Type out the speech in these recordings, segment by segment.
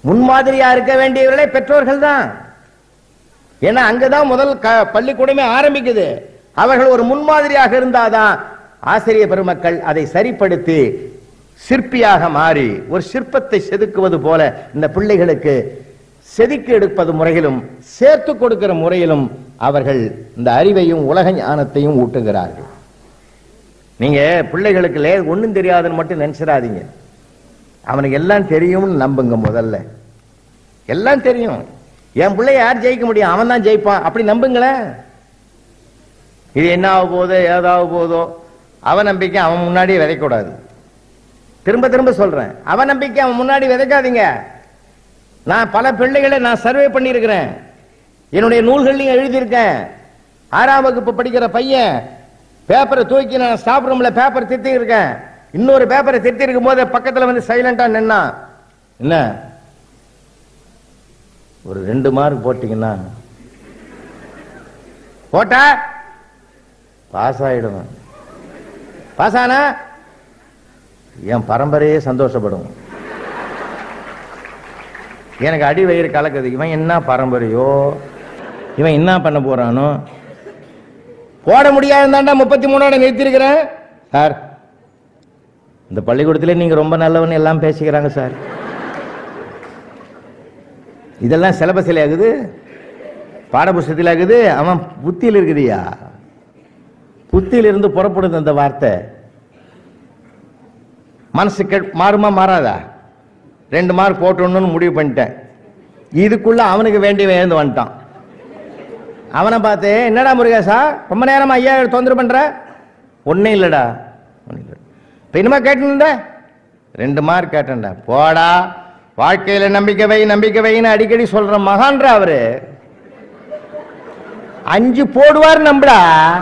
முன்மாதிரியா இருக்க வேண்டியவர்களே பெற்றோர்கள் தான். ஏன்னா அங்கதான் முதல் பள்ளிக்கூடமே ஆரம்பிக்குது. அவர்கள் ஒரு முன்மாதிரியாக இருந்தாதான் ஆசிரியர் பெருமக்கள் அதை சரிப்படுத்தி சிற்பியாக மாறி ஒரு சிற்பத்தை செதுக்குவது போல இந்த பிள்ளைகளுக்கு செதுக்கி எடுப்பது முறையிலும் சேர்த்து கொடுக்கிற முறையிலும் அவர்கள் இந்த அறிவையும் உலக ஞானத்தையும் ஊட்டுகிறார்கள். நீங்க பிள்ளைகளுக்கு ஒண்ணும் தெரியாதுன்னு மட்டும் நினைச்சிடாதீங்க. அவனுக்கு எல்லாம் தெரியும்னு நம்புங்க. முதல்ல எல்லாம் தெரியும். என் பிள்ளை யார் ஜெயிக்க முடியும், அவன் தான் ஜெயிப்பான் அப்படி நம்புங்களேன். இது என்ன ஆக போதோ ஏதாவது போதோ அவன் நம்பிக்கை அவன் முன்னாடியே விதைக்கூடாது. திரும்ப திரும்ப சொல்றேன், அவன் நம்பிக்கை அவன் முன்னாடி விதைக்காதீங்க. நான் பல பிள்ளைகளை நான் சர்வே பண்ணியிருக்கிறேன், என்னுடைய நூல்களையும் எழுதியிருக்கேன். 6ஆம் வகுப்பு படிக்கிற பையன் பேப்பரை தூக்கி நான் ஸ்டாப் ரூம்ல பேப்பர் திருத்தி இருக்கேன். இன்னொரு பேப்பரை திருத்தி இருக்கும் போது பக்கத்துல வந்து சைலண்டா நின்னா, என்ன ஒரு 2 மார்க் போட்டீங்கன்னா போட்டா பாஸ் ஆயிடுவேன். பாஸ் ஆனா என் பரம்பரையே சந்தோஷப்படும். எனக்கு அடி வயிறு கலக்குது. இவன் என்ன பரம்பரையோ, இவன் என்ன பண்ண போறானோ. போட முடியாதுதான்டா 33ஓட நிறுத்திருக்கிறேன். சார் இந்த பள்ளிக்கூடத்துல நீங்க ரொம்ப நல்லவன்னு எல்லாம் பேசிக்கிறாங்க சார். இதெல்லாம் சிலபஸில் ஆகுது, பாடபுஸ்தகத்தில் ஆகுது. அவன் புத்தியில் இருக்குதுயா. புத்தியில இருந்து புறப்படுது அந்த வார்த்தை. மனசு மாறுமா மாறாதா? 2 மார்க் போட்டோன்னு முடிவு பண்ணிட்டேன். இதுக்குள்ள அவனுக்கு வேண்டிய எழுந்து வந்துட்டான். அவனை பார்த்து, என்னடா முருகேசா ரொம்ப நேரமா ஐயா தொந்தரவு பண்ற? ஒன்னும் இல்லடா. இப்ப இனிமே கேட்டுண்ட 2 மார்க் கேட்டேன்டா. போடா, வாழ்க்கையில நம்பிக்கை வை நம்பிக்கை வைன்னு அடிக்கடி சொல்ற மகான்ற அவரு 5 போடுவார் நம்புடா.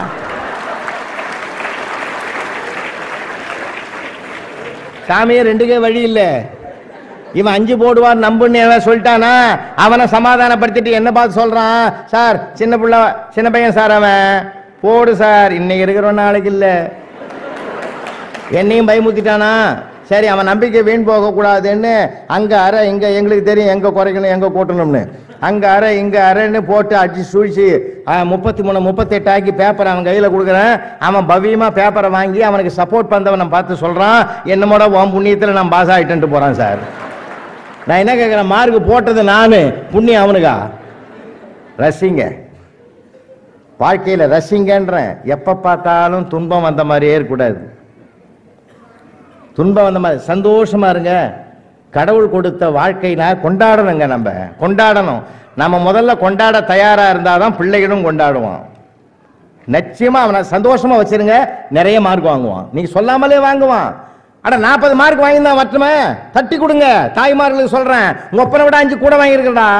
சாமியே 2க்கே வழி இல்ல. இவன் 5 போடுவார் நம்புன்னு சொல்லிட்டானா அவனை சமாதானப்படுத்திட்டு என்ன பார்த்து சொல்றான், சார் சின்ன பையன் சார், அவன் போடு சார், இன்னைக்கு இருக்கிற நாளைக்கு இல்ல. என்னையும் பயமுத்திட்டானா. சரி, அவன் நம்பிக்கை வீண் போக கூடாதுன்னு அங்க அரை இங்க, எங்களுக்கு தெரியும் எங்க குறைக்கணும் எங்க கூட்டணும்னு, அங்க அரை இங்க அரைன்னு போட்டு அடிச்சு சூழ்ச்சி 33 38 ஆக்கி பேப்பர் அவன் கையில கொடுக்குறேன். அவன் பவியமா பேப்பரை வாங்கி அவனுக்கு சப்போர்ட் பண்ணவன் பார்த்து சொல்றான், என்னமோட உன் புண்ணியத்துல நான் பாஸ் ஆயிட்டு போறான் சார். நான் என்ன கேட்கிறேன், மார்க் போட்டது நானு, புண்ணியம் அவனுக்கா? ரசிங்க, வாழ்க்கையில ரசிங்கன்றேன். எப்ப பார்த்தாலும் துன்பம் வந்த மாதிரியே இருக்கக்கூடாது. துன்பம் வந்த மாதிரி சந்தோஷமா இருங்க. கடவுள் கொடுத்த வாழ்க்கைனா கொண்டாடணுங்க. நம்ம கொண்டாடணும். நம்ம முதல்ல கொண்டாட தயாரா இருந்தாதான் பிள்ளைகளும் கொண்டாடுவான். நிச்சயமா அவனை சந்தோஷமா வச்சிருங்க. நிறைய மார்க் வாங்குவான். நீங்க சொல்லாமலே வாங்குவான். அட 40 மார்க் வாங்கியிருந்தான் மட்டுமே தட்டி கொடுங்க. தாய்மார்களுக்கு சொல்றேன், உங்க ஒப்பனை விட 5 கூட வாங்கியிருக்கா.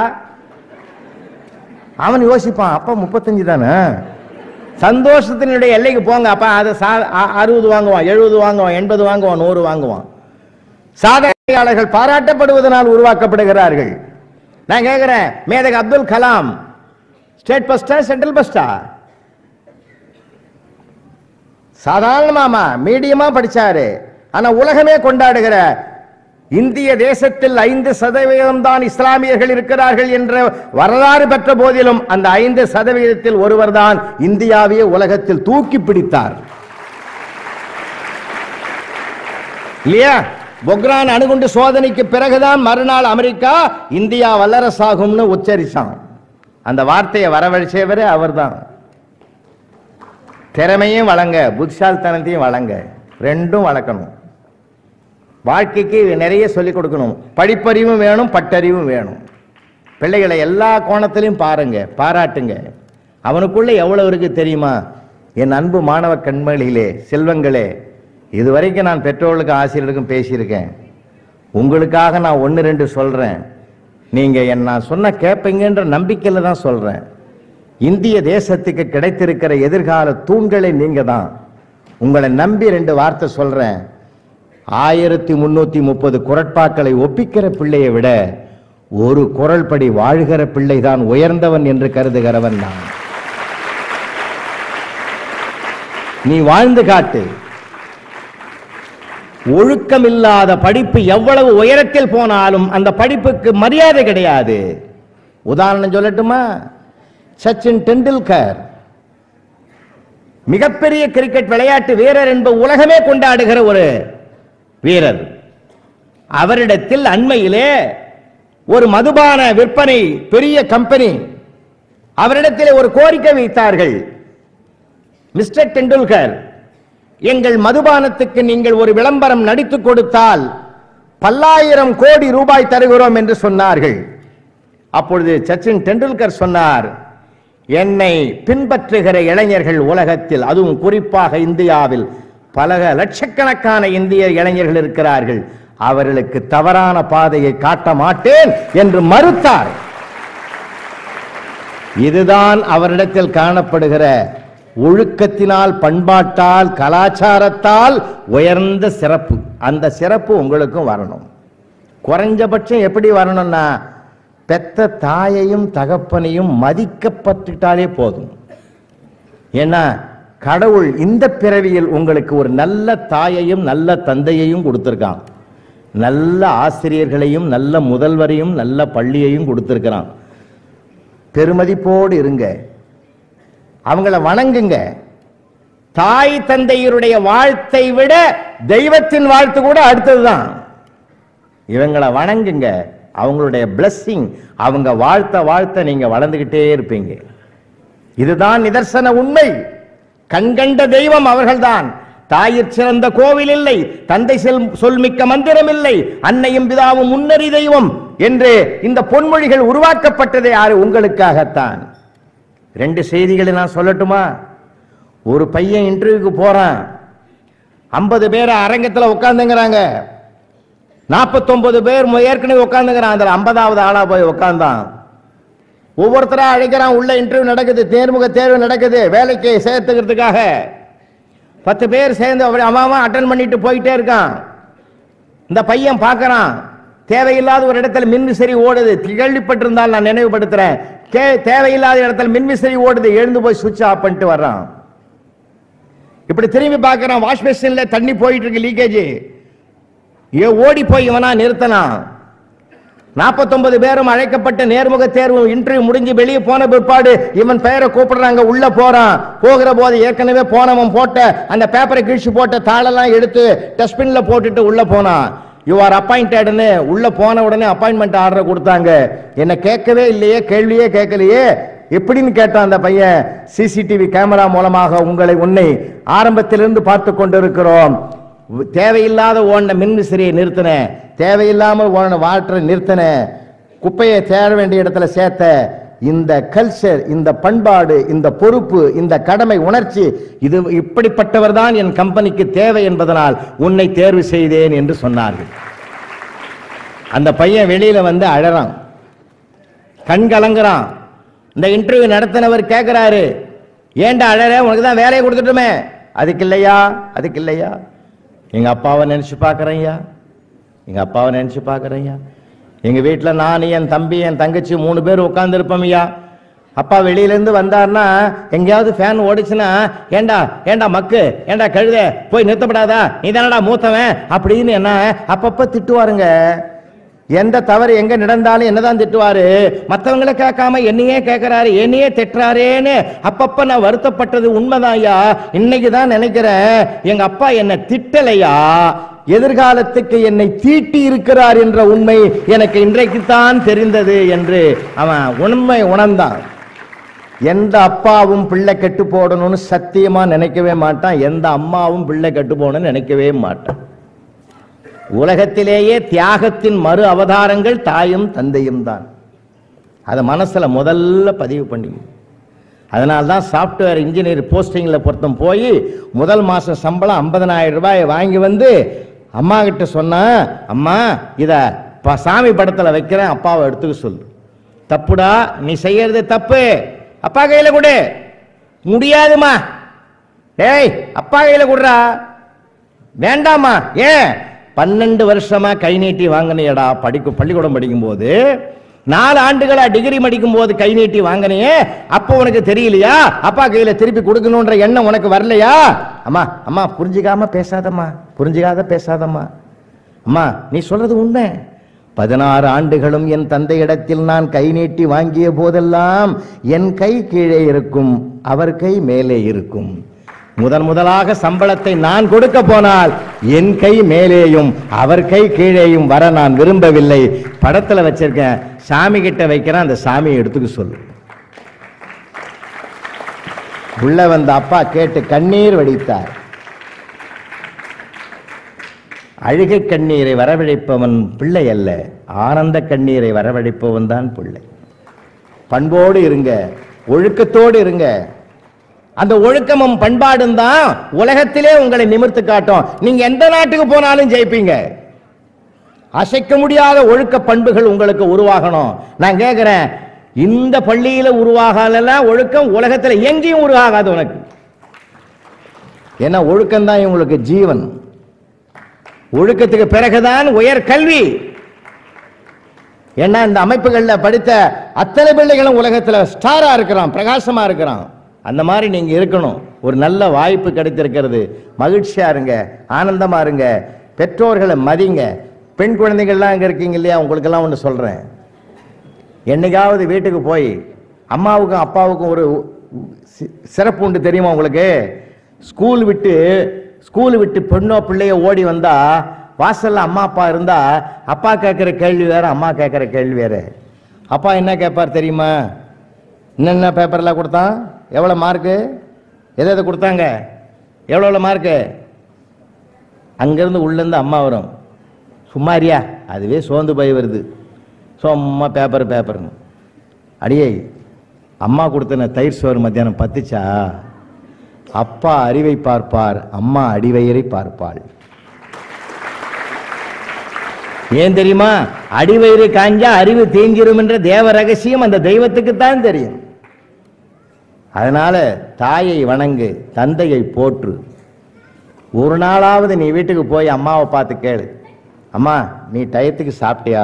அவன் யோசிப்பான், அப்ப 35 தானே. சந்தோஷத்தினுடைய எல்லைக்கு போங்க. அப்ப அதை 60 வாங்குவான், 70 வாங்குவான், 80 வாங்குவான், 100 வாங்குவான். சாதனையாளர்கள் பாராட்டப்படுவதனால் உருவாக்கப்படுகிறார்கள். நான் கேட்கிறேன், மேதக அப்துல் கலாம் ஸ்டேட் பஸ்டா சென்ட்ரல் பஸ்டா? சாதாரணமா மீடியமா படிச்சாரு. ஆனா உலகமே கொண்டாடுகிற இந்திய தேசத்தில் 5% தான் இஸ்லாமியர்கள் இருக்கிறார்கள் என்ற வரலாறு பெற்ற போதிலும் அந்த 5% ஒருவர் தான் இந்தியாவையே உலகத்தில் தூக்கி பிடித்தார். இல்லையா? பொக்ரான் அணுகுண்டு சோதனைக்கு பிறகுதான் மறுநாள் அமெரிக்கா இந்தியா வல்லரசாகும்னு உச்சரிச்சான். அந்த வார்த்தையை வரவழைச்சவரே அவர் தான். திறமையும் வழங்க, புத்திசாலித்தனத்தையும் வழங்க, ரெண்டும் வளர்க்கணும். வாழ்க்கைக்கு நிறைய சொல்லிக் கொடுக்கணும். படிப்பறிவும் வேணும், பட்டறிவும் வேணும். பிள்ளைகளை எல்லா கோணத்திலையும் பாருங்க, பாராட்டுங்க. அவனுக்குள்ள எவ்வளவு இருக்கு தெரியுமா? என் அன்பு மாணவ கண்மணிகளே, செல்வங்களே, இதுவரைக்கும் நான் பெற்றோர்களுக்கு ஆசிரியர்களுக்கும் பேசியிருக்கேன். உங்களுக்காக நான் 1 2 சொல்றேன். நீங்க நான் சொன்ன கேட்பீங்கன்ற நம்பிக்கையில தான் சொல்றேன். இந்திய தேசத்துக்கு கிடைத்திருக்கிற எதிர்கால தூண்களை நீங்க தான். உங்களை நம்பி 2 வார்த்தை சொல்றேன். 1330 குரட்பாக்களை ஒப்பிக்கிற பிள்ளையை விட ஒரு குரல் படி வாழ்கிற பிள்ளைதான் உயர்ந்தவன் என்று கருதுகிறவன் நான். நீ வாழ்ந்து காட்டு. ஒழுக்கமில்லாத படிப்பு எவ்வளவு உயரத்தில் போனாலும் அந்த படிப்புக்கு மரியாதை கிடையாது. உதாரணம் சொல்லட்டுமா? சச்சின் டெண்டுல்கர் மிகப்பெரிய கிரிக்கெட் விளையாட்டு வீரர் என்பது உலகமே கொண்டாடுகிற ஒரு வீரர். அவரிடத்தில் அண்மையிலே ஒரு மதுபான விற்பனை பெரிய கம்பெனி அவரிடத்தில் ஒரு கோரிக்கை வைத்தார்கள். மிஸ்டர் டெண்டுல்கர், எங்கள் மதுபானத்துக்கு நீங்கள் ஒரு விளம்பரம் நடித்துக் கொடுத்தால் பல்லாயிரம் கோடி ரூபாய் தருகிறோம் என்று சொன்னார்கள். அப்பொழுது சச்சின் டெண்டுல்கர் சொன்னார், என்னை பின்பற்றுகிற இளைஞர்கள் உலகத்தில், அதுவும் குறிப்பாக இந்தியாவில் பல லட்சக்கணக்கான இந்திய இளைஞர்கள் இருக்கிறார்கள், அவர்களுக்கு தவறான பாதையை காட்ட மாட்டேன் என்று மறுத்தார். இதுதான் அவரிடத்தில் காணப்படுகிற ஒழுக்கத்தினால், பண்பாட்டால், கலாச்சாரத்தால் உயர்ந்த சிறப்பு. அந்த சிறப்பு உங்களுக்கும் வரணும். குறைஞ்சபட்சம் எப்படி வரணும்னா, பெத்த தாயையும் தகப்பனையும் மதிக்கப்பட்டுட்டாலே போதும். ஏன்னா கடவுள் இந்த பிறவியில் உங்களுக்கு ஒரு நல்ல தாயையும் நல்ல தந்தையையும் கொடுத்திருக்கான், நல்ல ஆசிரியர்களையும் நல்ல முதல்வரையும் நல்ல பள்ளியையும் கொடுத்திருக்கிறான். பெருமதிப்போடு இருங்க, அவங்கள வணங்குங்க. தாய் தந்தையருடைய வாழ்த்தை விட தெய்வத்தின் வாழ்த்து கூட அடுத்ததுதான். இவங்களை வணங்குங்க, அவங்களுடைய பிளஸ்ஸிங், அவங்க வாழ்த்த நீங்க வளர்ந்துகிட்டே இருப்பீங்க. இதுதான் நிதர்சன உண்மை. கண்கண்ட தெய்வம் அவர்கள்தான். தாயிற் சிறந்த கோவில் இல்லை, தந்தை சொல்மிக்க மந்திரம் இல்லை, அன்னையும் பிதாவும் முன்னறி தெய்வம் என்று இந்த பொன்மொழிகள் உருவாக்கப்பட்டதே யாரு? உங்களுக்காகத்தான். ரெண்டு செய்திகளை நான் சொல்லட்டுமா? ஒரு பையன் இன்டர்வியூக்கு போறான், 50 பேர் அரங்கத்தில் உட்கார்ந்துங்கிறாங்க, 49 பேர் ஏற்கனவே உட்கார்ந்துங்கிறான், அதில் 50வது ஆளா போய் உட்கார்ந்தான். ஒவ்வொருத்தரா அழைக்கிறான், உள்ள இன்டர்வியூ நடக்குது, நேர்முக தேர்வு நடக்குது, வேலைக்கு சேர்த்துக்கிறதுக்காக. 10 பேர் சேர்ந்து அவன் அட்டன் பண்ணிட்டு போயிட்டே இருக்கான். இந்த பையன் பார்க்கறான், தேவையில்லாத ஒரு இடத்துல மின்விசிறி ஓடுது. கேள்விப்பட்டிருந்தால் நான் நினைவுபடுத்துறேன், தேவையில்லாத இடத்துல மின்விசிறி ஓடுது. எழுந்து போய் சுவிட்ச் ஆஃப் பண்ணிட்டு வர்றான். இப்படி திரும்பி பார்க்கறான், வாஷ் பேசின்ல தண்ணி போயிட்டு இருக்கு, லீக்கேஜ். ஓடி போய் இவனா நிறுத்தலாம். 49 பேரும் அழைக்கப்பட்ட நேர்முக தேர்வு இன்டர்வியூ முடிஞ்சு வெளியே போன பிற்பாடு இவன் பெயரை கூப்பிடுறாங்க, உள்ள போறான். போகிற போது ஏற்கனவே போனவன் போட்ட அந்த பேப்பரை கிழிச்சு போட்ட தாளெல்லாம் எடுத்து டஸ்ட்பின்ல போட்டுட்டு உள்ள போனான். யூ ஆர் அப்பாயிண்டட்னு உள்ள போன உடனே அப்பாயின்மெண்ட் ஆர்டர் கொடுத்தாங்க. என்ன கேட்கவே இல்லையே, கேள்வியே கேட்கலையே, எப்படின்னு கேட்டான் அந்த பையன். சிசிடிவி கேமரா மூலமாக உன்னை ஆரம்பத்திலிருந்து பார்த்து கொண்டிருக்கிறோம். தேவையில்லாத ஓன மின்விசிறியை நிறுத்தின, தேவையில்லாமல் ஓன வாட்டரை நிறுத்தின, குப்பையை தேட வேண்டிய இடத்துல சேர்த்த. இந்த கல்ச்சர், இந்த பண்பாடு, இந்த பொறுப்பு, இந்த கடமை உணர்ச்சி, இது இப்படிப்பட்டவர் தான் என் கம்பெனிக்கு தேவை என்பதனால் உன்னை தேர்வு செய்தேன் என்று சொன்னார்கள். அந்த பையன் வெளியில வந்து அழறான், கண் கலங்குறான். இந்த இன்டர்வியூ நடத்தினவர் கேட்கிறாரு, ஏண்டா அழற, உனக்கு தான் வேலையை கொடுத்துட்டுமே. அதுக்கு இல்லையா, அதுக்கு இல்லையா, எங்க அப்பாவை நினைச்சு பாக்குறேன்யா, எங்க அப்பாவை நினைச்சு பாக்குறேன்யா. எங்க வீட்டுல நான், என் தம்பி, என் தங்கச்சி 3 பேர் உட்கார்ந்து இருப்போம்யா. அப்பா வெளியில இருந்து வந்தார்னா எங்கேயாவது ஃபேன் ஓடிச்சுன்னா, ஏண்டா ஏண்டா மக்கு, ஏண்டா கழுத, போய் நிறுத்தப்படாதா, நீ தானடா மூத்தவன் அப்படின்னு என்ன அப்பப்ப திட்டுவாருங்க. எந்த தவறு எங்க நடந்தாலும் என்னதான் திட்டுவாரு. மற்றவங்களை கேட்காம என்னையே கேட்கிறாரு, என்னையே திட்டுறாரேன்னு அப்பப்ப நான் வருத்தப்பட்டது உண்மைதான் ஐயா. இன்னைக்கு தான் நினைக்கிறேன், எங்க அப்பா என்ன திட்டலையா, எதிர்காலத்துக்கு என்னை தீட்டி இருக்கிறார் என்ற உண்மை எனக்கு இன்றைக்குத்தான் தெரிந்தது என்று அவன் உண்மை உணர்ந்தான். எந்த அப்பாவும் பிள்ளை கெட்டு போடணும்னு சத்தியமா நினைக்கவே மாட்டான், எந்த அம்மாவும் பிள்ளை கெட்டு போகணும்னு நினைக்கவே மாட்டான். உலகத்திலேயே தியாகத்தின் மறு அவதாரங்கள் தாயும் தந்தையும் தான். அதை மனசுல முதல்ல பதிவு பண்ணி, அதனால்தான் சாப்ட்வேர் இன்ஜினியர் போஸ்டிங்ல பொருத்தம் போய் முதல் மாசம் சம்பளம் 50,000 ரூபாய் வாங்கி வந்து அம்மா கிட்ட சொன்னா, அம்மா இத சாமி படத்துல வைக்கிறேன், அப்பாவை எடுத்துக்க சொல்லு. தப்புடா, நீ செய்யறது தப்பு, அப்பா கையில கொடு. முடியாதுமா, ஏய் அப்பா கையில கொடுறா. வேண்டாமா, ஏன் 12 வருஷமா கை நீட்டி வாங்கினியடா. பள்ளிக்கூடம் படிக்கும் போது 4 ஆண்டுகளா டிகிரி படிக்கும் போது கை நீட்டி வாங்கினையே, அப்போ உனக்கு தெரியலையா? அப்பா கையில திருப்பி கொடுக்கணும்ன்ற எண்ணம் உனக்கு வரலையா? அம்மா அம்மா புரிஞ்சுக்காம பேசாதம்மா, புரிஞ்சுக்காத பேசாதம்மா. அம்மா நீ சொல்றது உண்மை. 16 ஆண்டுகளும் என் தந்தையிடத்தில் நான் கை நீட்டி வாங்கிய போதெல்லாம் என் கை கீழே இருக்கும், அவர் கை மேலே இருக்கும். முதலாக சம்பளத்தை நான் கொடுக்க போனால் என் கை மேலேயும் அவர் கை கீழேயும் வர நான் விரும்பவில்லை. படத்துல வச்சிருக்கேன், சாமி கிட்ட வைக்கிறேன், அந்த சாமியை எடுத்துக்க சொல்லு. உள்ள வந்த அப்பா கேட்டு கண்ணீர் வடித்தார். அழுகை கண்ணீரை வரவழைப்பவன் பிள்ளை அல்ல, ஆனந்த கண்ணீரை வரவழைப்பவன் தான் பிள்ளை. பண்போடு இருங்க, ஒழுக்கத்தோடு இருங்க. அந்த ஒழுக்கமும் பண்பாடும் தான் உலகத்திலே உங்களை நிமிர்த்து காட்டும். நீங்க எந்த நாட்டுக்கு போனாலும் ஜெயிப்பீங்க. அசைக்க முடியாத ஒழுக்க பண்புகள் உங்களுக்கு உருவாகணும். நான் கேட்கிறேன், இந்த பள்ளியில உருவாகல ஒழுக்கம் உலகத்துல எங்கேயும் உருவாகாது உனக்கு. ஏன்னா ஒழுக்கம் தான் உங்களுக்கு ஜீவன். ஒழுக்கத்துக்கு பிறகுதான் உயர் கல்வி. ஏன்னா இந்த அமைப்புகள்ல படித்த அத்தனை பிள்ளைகளும் உலகத்துல ஸ்டாரா இருக்கிறான், பிரகாசமா இருக்கிறான். அந்த மாதிரி நீங்க இருக்கணும். ஒரு நல்ல வாய்ப்பு கிடைத்திருக்கிறது. மகிழ்ச்சியா இருங்க, ஆனந்தமா இருங்க, பெற்றோர்களை மதிங்க. பெண் குழந்தைகள்லாம் அங்க இருக்கீங்க இல்லையா, உங்களுக்கெல்லாம் ஒன்று சொல்றேன். என்னைக்காவது வீட்டுக்கு போய் அம்மாவுக்கும் அப்பாவுக்கும் ஒரு சிறப்பு உண்டு தெரியுமா உங்களுக்கு? ஸ்கூல் விட்டு பெண்ணோ பிள்ளையோ ஓடி வந்தா வாசல்ல அம்மா அப்பா இருந்தா அப்பா கேட்கிற கேள்வி வேற, அம்மா கேட்கிற கேள்வி வேற. அப்பா என்ன கேட்பார் தெரியுமா? என்னென்ன பேப்பர்லாம் கொடுத்தான், எவ்வளோ மார்க்கு, எதை கொடுத்தாங்க, எவ்வளோ மார்க்கு. அங்கேருந்து உள்ளேருந்து அம்மா வரும், சும்மாரியா, அதுவே சோர்ந்து போய் வருது, சும்மா பேப்பர்னு. அடியே அம்மா கொடுத்தன தயிர் சோறு மத்தியானம் பத்துச்சா? அப்பா அறிவை பார்ப்பார், அம்மா அடிவயிறை பார்ப்பாள். ஏன் தெரியுமா? அடிவயிறு காஞ்சா அறிவு தீங்கிரும் என்ற தேவ ரகசியம் அந்த தெய்வத்துக்கு தான் தெரியும். அதனால தாயை வணங்கு, தந்தையை போற்று. ஒரு நாளாவது நீ வீட்டுக்கு போய் அம்மாவை பார்த்து கேளு, அம்மா நீ டயத்துக்கு சாப்பிட்டியா,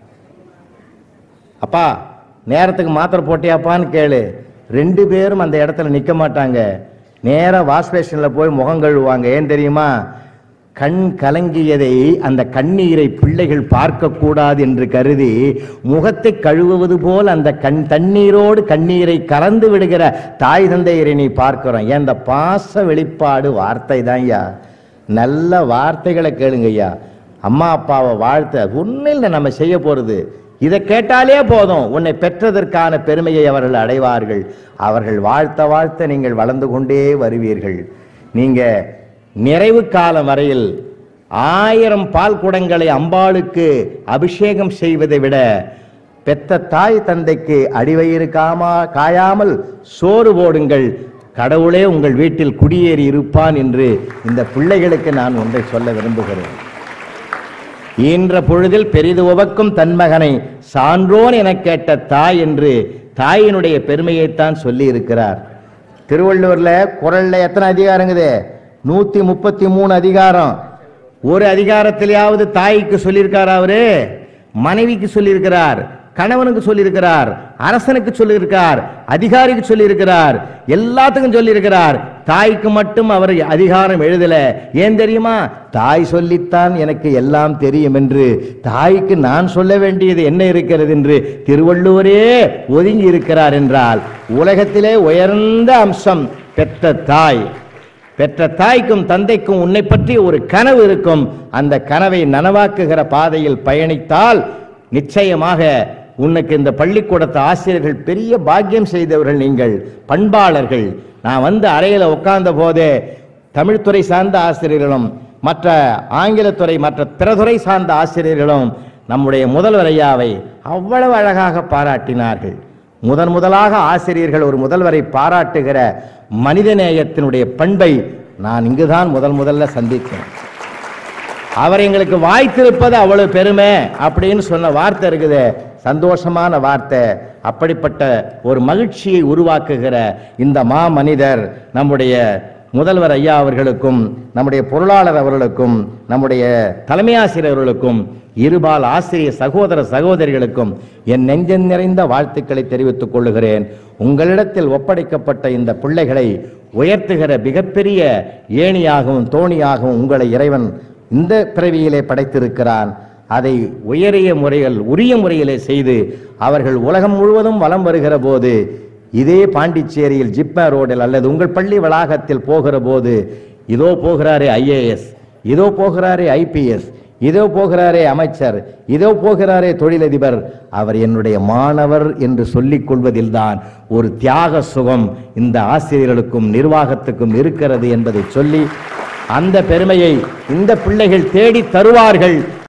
அப்பா நேரத்துக்கு மாத்திரை போட்டியாப்பான்னு கேளு. 2 பேரும் அந்த இடத்துல நிற்க மாட்டாங்க, நேரா வாஷ் பேஷன்ல போய் முகம் கழுவுவாங்க. ஏன் தெரியுமா? கண் கலங்கியதை, அந்த கண்ணீரை பிள்ளைகள் பார்க்க கூடாது என்று கருதி முகத்தை கழுவுவது போல் அந்த தண்ணீரோடு கண்ணீரை கலந்து விடுகிற தாய் தந்தையரை நீ பார்க்கிறோம். ஏன்? இந்த பாச வெளிப்பாடு வார்த்தை தான் ஐயா. நல்ல வார்த்தைகளை கேளுங்க ஐயா. அம்மா அப்பாவை வாழ்த்த ஒன்னும் இல்லை நம்ம செய்ய போறது. இதை கேட்டாலே போதும், உன்னை பெற்றதற்கான பெருமையை அவர்கள் அடைவார்கள். அவர்கள் வாழ்த்த நீங்கள் வளர்ந்து கொண்டே வருவீர்கள். நீங்க நிறைவு காலம் வரையில் 1000 பால் குடங்களை அம்பாளுக்கு அபிஷேகம் செய்வதை விட பெத்த தாய் தந்தைக்கு அடிவயிறு காயாமல் சோறு போடுங்கள், கடவுளே உங்கள் வீட்டில் குடியேறி இருப்பான் என்று இந்த பிள்ளைகளுக்கு நான் ஒன்றை சொல்ல விரும்புகிறேன். ஈன்ற பொழுதில் பெரிது உவக்கும் தன்மகனை சான்றோன் என கேட்ட தாய் என்று தாயினுடைய பெருமையைத்தான் சொல்லி இருக்கிறார். திருவள்ளுவர்ல குறள்ல எத்தனை அதிகாரங்குது? 133 அதிகாரம். ஒரு அதிகாரத்திலேயாவது தாய்க்கு சொல்லியிருக்கார், அவரு மனைவிக்கு சொல்லியிருக்கிறார், கணவனுக்கு சொல்லியிருக்கிறார், அரசனுக்கு சொல்லியிருக்கிறார், அதிகாரிக்கு சொல்லியிருக்கிறார், எல்லாத்துக்கும் சொல்லியிருக்கிறார். தாய்க்கு மட்டும் அவர் அதிகாரம் எழுதல. ஏன் தெரியுமா? தாய் சொல்லித்தான் எனக்கு எல்லாம் தெரியும் என்று, தாய்க்கு நான் சொல்ல வேண்டியது என்ன இருக்கிறது என்று திருவள்ளுவரே ஒதுங்கி இருக்கிறார் என்றால் உலகத்திலே உயர்ந்த அம்சம் பெற்ற தாய். பெற்ற தாய்க்கும் தந்தைக்கும் உன்னை பற்றி ஒரு கனவு இருக்கும். அந்த கனவை நனவாக்குகிற பாதையில் பயணித்தால் நிச்சயமாக உனக்கு இந்த பள்ளிக்கூடத்து ஆசிரியர்கள் பெரிய பாக்கியம் செய்தவர்கள். நீங்கள் பண்பாளர்கள். நான் வந்து அறையில் உட்கார்ந்த போதே தமிழ்துறை சார்ந்த ஆசிரியர்களும் மற்ற ஆங்கிலத்துறை மற்ற பிறதுறை சார்ந்த ஆசிரியர்களும் நம்முடைய முதல்வர் ஐயாவை அவ்வளவு அழகாக பாராட்டினார்கள். முதலாக ஆசிரியர்கள் ஒரு முதல்வரை பாராட்டுகிற மனிதநேயத்தினுடைய பண்பை நான் இங்குதான் முதல்ல சந்தித்தேன். அவர் எங்களுக்கு வாய்த்திருப்பது அவ்வளவு பெருமை அப்படின்னு சொன்ன வார்த்தை இருக்குது, சந்தோஷமான வார்த்தை. அப்படிப்பட்ட ஒரு மகிழ்ச்சியை உருவாக்குகிற இந்த மா மனிதர் நம்முடைய முதல்வர் ஐயா அவர்களுக்கும், நம்முடைய பொருளாளர் அவர்களுக்கும், நம்முடைய தலைமை ஆசிரியர் அவர்களுக்கும், இருபால் ஆசிரிய சகோதர சகோதரிகளுக்கும் என் நெஞ்சம் நிறைந்த வாழ்த்துக்களை தெரிவித்துக் கொள்ளுகிறேன். உங்களிடத்தில் ஒப்படைக்கப்பட்ட இந்த பிள்ளைகளை உயர்த்துகிற மிகப்பெரிய ஏணியாகவும் தோணியாகவும் உங்களை இறைவன் இந்த பிறவியிலே படைத்திருக்கிறான். அதை உரிய முறையிலே செய்து அவர்கள் உலகம் முழுவதும் வலம் வருகிற போது, இதே பாண்டிச்சேரியில் ஜிப்மா ரோடில் அல்லது உங்கள் பள்ளி வளாகத்தில் போகிற போது, இதோ போகிறாரே IAS, இதோ போகிறாரே IPS, இதோ போகிறாரே அமைச்சர், இதோ போகிறாரே தொழிலதிபர், அவர் என்னுடைய மாணவர் என்று சொல்லிக் கொள்வதில்தான் ஒரு தியாக சுகம் இந்த ஆசிரியர்களுக்கும் நிர்வாகத்துக்கும் இருக்கிறது என்பதை சொல்லி, அந்த பெருமையை இந்த பிள்ளைகள் தேடி தருவார்கள்